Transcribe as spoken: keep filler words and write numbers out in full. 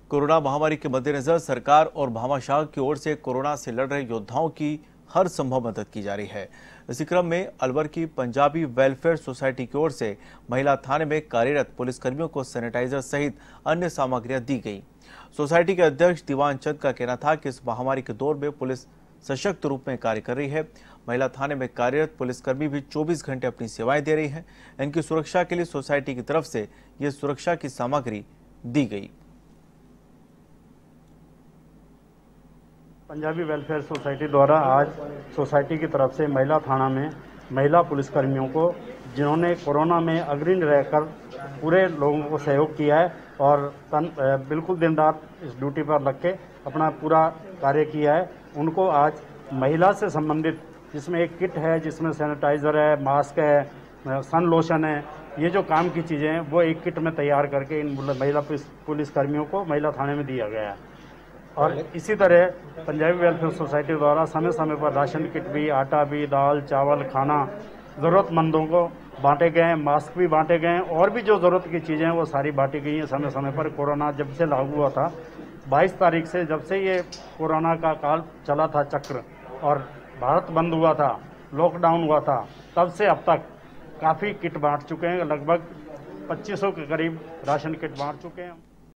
Corona महामारी के मद्देनजर सरकार और भामाशाह की ओर से कोरोना से लड़ रहे योद्धाओं की हर संभव मदद की जा रही है। इसी क्रम में अलवर की पंजाबी वेलफेयर सोसाइटी की ओर से महिला थाने में कार्यरत पुलिसकर्मियों को सैनिटाइजर सहित अन्य सामग्रियां दी गई। सोसाइटी के अध्यक्ष दीवान चंद का कहना था कि इस महामारी के दौर में पुलिस सशक्त रूप में कार्य कर रही है। महिला थाने में कार्यरत पुलिसकर्मी भी चौबीस घंटे अपनी सेवाएं दे रही हैं। इनकी सुरक्षा के लिए सोसाइटी की तरफ से ये सुरक्षा की सामग्री दी गई। पंजाबी वेलफेयर सोसाइटी द्वारा आज सोसाइटी की तरफ से महिला थाना में महिला पुलिसकर्मियों को, जिन्होंने कोरोना में अग्रणी रहकर पूरे लोगों को सहयोग किया है और तन बिल्कुल दिन रात इस ड्यूटी पर लग के अपना पूरा कार्य किया है, उनको आज महिला से संबंधित, जिसमें एक किट है, जिसमें सैनिटाइज़र है, मास्क है, सन लोशन है, ये जो काम की चीज़ें हैं वो एक किट में तैयार करके इन महिला पुलिसकर्मियों को महिला थाने में दिया गया है। और इसी तरह पंजाबी वेलफेयर सोसाइटी द्वारा समय समय पर राशन किट भी, आटा भी, दाल, चावल, खाना ज़रूरतमंदों को बांटे गए हैं, मास्क भी बांटे गए हैं और भी जो ज़रूरत की चीज़ें हैं वो सारी बांटी गई हैं समय समय पर। कोरोना जब से लागू हुआ था, बाईस तारीख से, जब से ये कोरोना का काल चला था चक्र और भारत बंद हुआ था, लॉकडाउन हुआ था, तब से अब तक काफ़ी किट बांट चुके हैं। लगभग पच्चीस सौ के करीब राशन किट बांट चुके हैं।